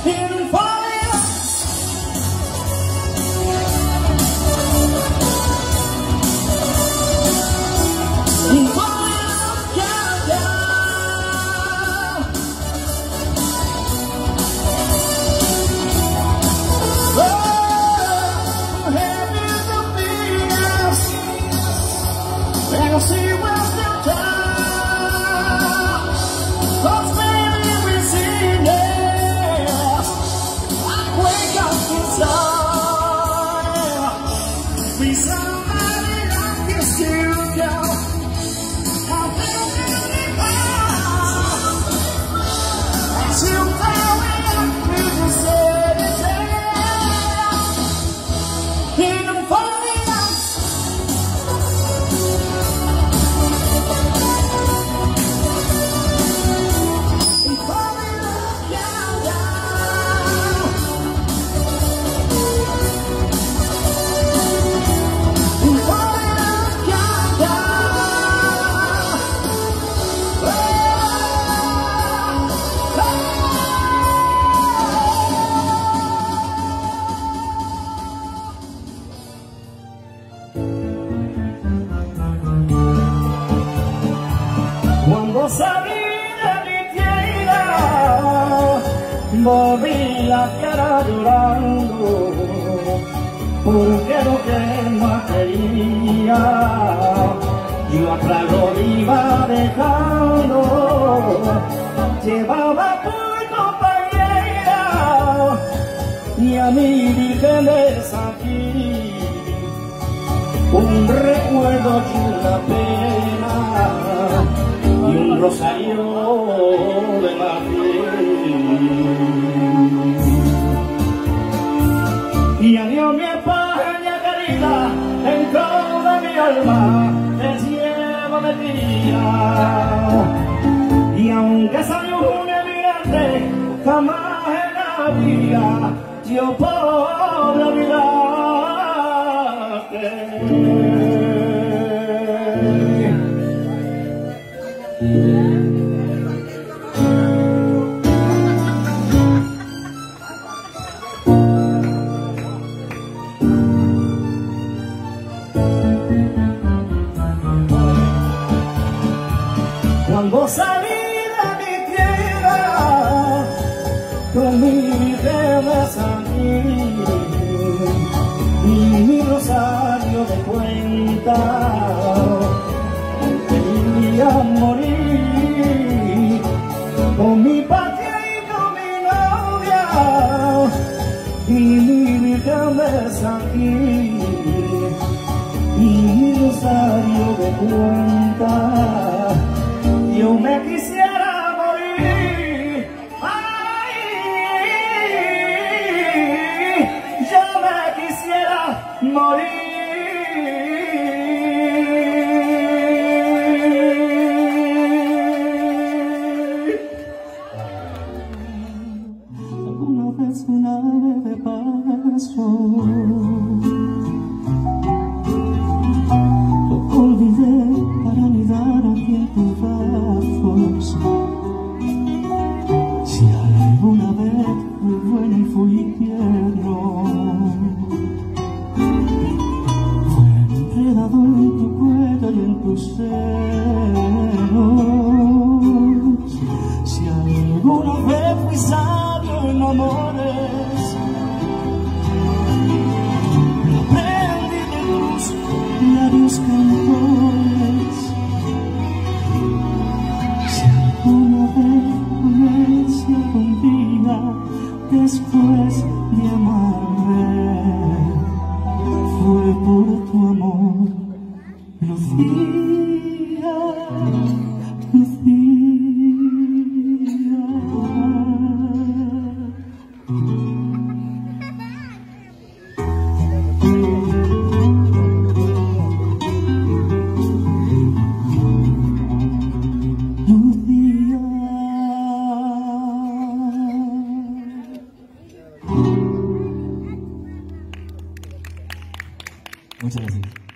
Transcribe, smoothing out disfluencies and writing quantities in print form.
Cuando salí de mi tierra, volví la cara llorando, porque lo que más quería, yo atrás lo iba dejando. Llevaba por compañera y a mi vírgenes aquí, un recuerdo y una pena y un rosario de marfil. Y adiós mi España querida, dentro de mi alma te llevo metida. Y aunque soy un emigrante, jamás en la vida yo podré olvidarte. Cuando salí de mi tierra, con mi virgen aquí y mi rosario de cuenta, quería morir con mi patria y con mi novia y mi virgen aquí y mi rosario de cuenta. Yo me quisiera morir, ay, yo me quisiera morir. Alguna vez una ave de paso, lo olvidé para anidar aquí en tus brazos. Si alguna vez fui bueno y fui tierno, fue enredado en tu cuello y en tus senos. Si alguna vez fui sabio en amores, lo aprendí de tus labios cantores. Si alguna vez comencé algún día después de amarme, fue por tu amor, Lucía, Lucía. Muchas gracias.